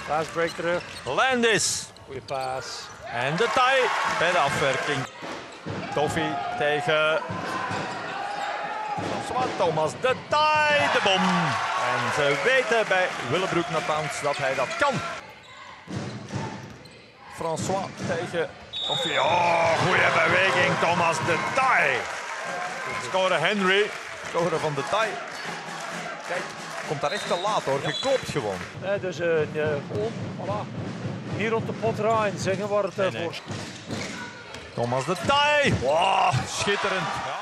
Last break terug. Landis. Goeie paas. En de taai bij de afwerking. Toffee tegen François Thomas. De taai, de bom. En ze weten bij Willebroek Natans dat hij dat kan. François tegen Toffee. Oh, goede beweging. Thomas de taai. Scoren Henry. Scoren van de taai. Kijk, komt daar echt te laat hoor. Geklopt gewoon. Dus gewoon, voilà. Niet rond de pot draaien, zeggen waar het voor. Thomas de taai. Wow, schitterend. Ja.